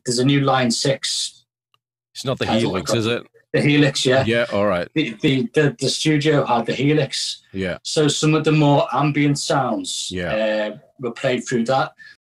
there's a new Line 6. It's not the Helix, is it? The Helix, yeah. Yeah, all right. The studio had the Helix. Yeah. So some of the more ambient sounds yeah. were played through that.